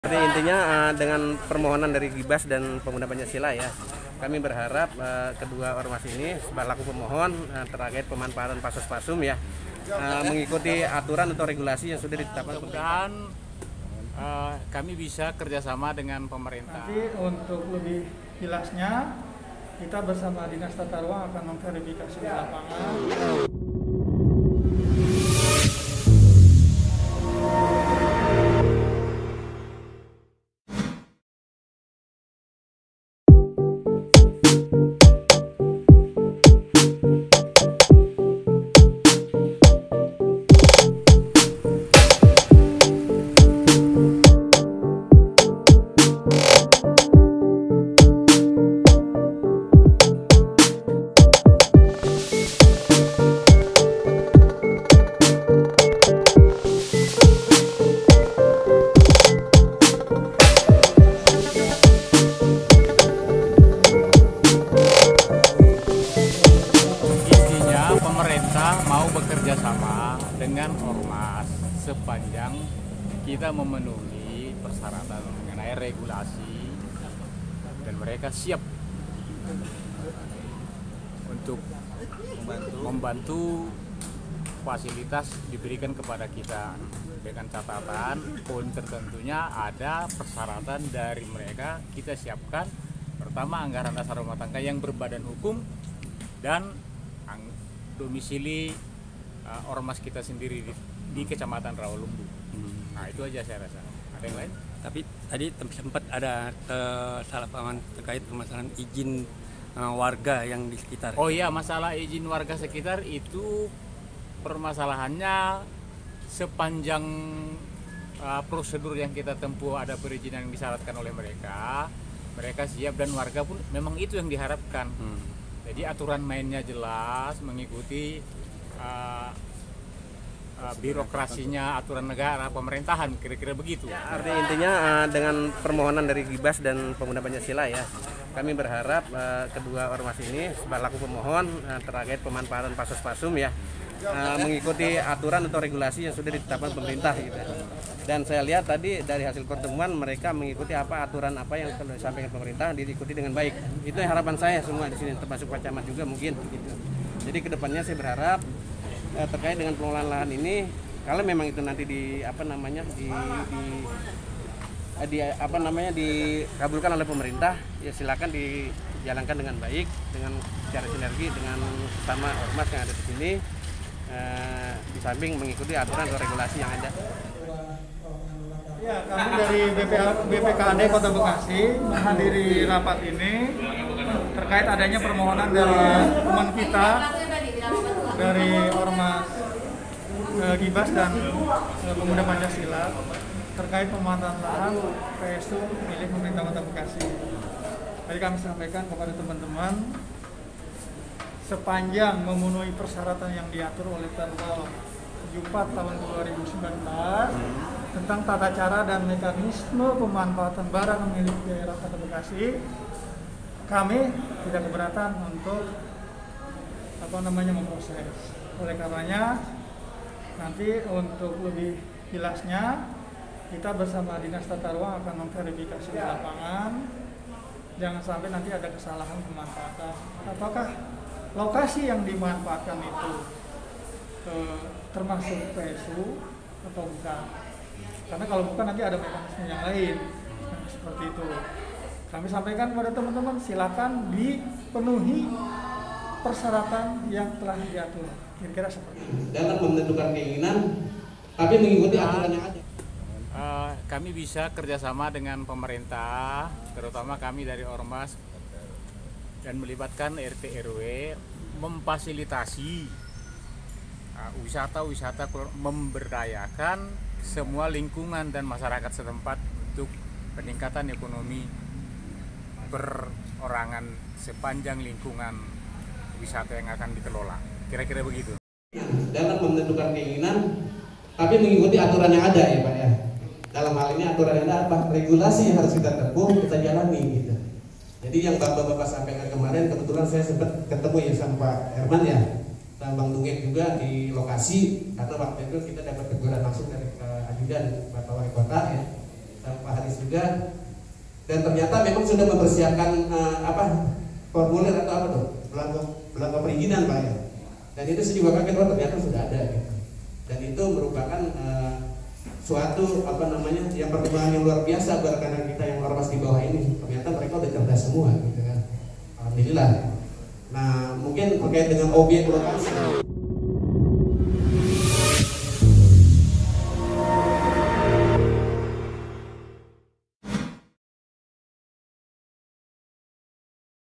Jadi intinya dengan permohonan dari Gibas dan Pemuda Pancasila ya, kami berharap kedua ormas ini selaku pemohon terkait pemanfaatan pasos-pasum ya mengikuti aturan atau regulasi yang sudah ditetapkan. Mudah-mudahan kami bisa kerjasama dengan pemerintah. Nanti untuk lebih jelasnya kita bersama Dinas Tata Ruang akan memverifikasi di lapangan. Mau bekerja sama dengan ormas sepanjang kita memenuhi persyaratan mengenai regulasi dan mereka siap untuk membantu fasilitas diberikan kepada kita dengan catatan poin tertentunya ada persyaratan dari mereka kita siapkan. Pertama, anggaran dasar rumah tangga yang berbadan hukum dan domisili ormas kita sendiri di Kecamatan Rawalumbu. Nah, itu aja saya rasa. Ada yang lain? Tapi tadi sempat ada kesalahpahaman terkait permasalahan izin warga yang di sekitar. Oh iya, masalah izin warga sekitar itu permasalahannya sepanjang prosedur yang kita tempuh ada perizinan yang disyaratkan oleh mereka siap dan warga pun memang itu yang diharapkan. Jadi aturan mainnya jelas, mengikuti birokrasinya, aturan negara, pemerintahan, kira-kira begitu. Ya, artinya intinya dengan permohonan dari Gibas dan Pemuda Pancasila ya, kami berharap kedua ormas ini selaku pemohon terkait pemanfaatan pasos-pasum ya mengikuti aturan atau regulasi yang sudah ditetapkan pemerintah gitu. Dan saya lihat tadi dari hasil pertemuan mereka mengikuti aturan apa yang sudah disampaikan pemerintah diikuti dengan baik. Itu yang harapan saya semua di sini termasuk Pak Camat juga mungkin gitu. Jadi kedepannya saya berharap terkait dengan pengelolaan lahan ini kalau memang itu nanti dikabulkan oleh pemerintah ya silakan dijalankan dengan baik dengan cara sinergi dengan sesama ormas yang ada di sini. Di samping mengikuti aturan atau regulasi yang ada. Ya, kami dari BPKAD Kota Bekasi menghadiri rapat ini terkait adanya permohonan dari teman kita dari ormas Gibas dan Pemuda Pancasila terkait pemanfaatan lahan PSU milik pemerintah Kota Bekasi. Tadi kami sampaikan kepada teman-teman sepanjang memenuhi persyaratan yang diatur oleh Perpol 74 tahun 2019 tentang tata cara dan mekanisme pemanfaatan barang milik daerah Kota Bekasi, kami tidak keberatan untuk memproses. Oleh karenanya nanti untuk lebih jelasnya kita bersama Dinas Tata Ruang akan memverifikasi di lapangan. Jangan sampai nanti ada kesalahan pemanfaatan. Apakah lokasi yang dimanfaatkan itu termasuk PSU atau bukan? Karena kalau bukan nanti ada mekanisme yang lain seperti itu. Kami sampaikan kepada teman-teman silakan dipenuhi persyaratan yang telah diatur. Kira-kira seperti itu. Jangan menentukan keinginan, tapi mengikuti aturan yang ada. Kami bisa kerjasama dengan pemerintah, terutama kami dari ormas dan melibatkan RT RW memfasilitasi wisata memberdayakan semua lingkungan dan masyarakat setempat untuk peningkatan ekonomi perorangan sepanjang lingkungan wisata yang akan dikelola. Kira-kira begitu. Jangan menentukan keinginan, tapi mengikuti aturan yang ada ya Pak ya. Dalam hal ini aturan yang ada apa? Regulasi yang harus kita tempuh, kita jalani gitu. Jadi yang Bapak sampaikan kemarin kebetulan saya sempat ketemu ya sama Pak Herman ya. dan Bang Dungek juga di lokasi, karena waktu itu kita dapat teguran langsung dari ajudan Bapak Wali Kota ya. Pak Haris juga. Dan ternyata memang sudah mempersiapkan formulir atau apa tuh, belangko perizinan Pak ya. Dan itu saya juga kaget, ternyata sudah ada gitu. Dan itu merupakan suatu yang perkembangan yang luar biasa buat rekan kita yang ormas di bawah ini. Ternyata mereka udah cerdas semua gitu kan. Alhamdulillah. Nah, mungkin terkait dengan objek lokasi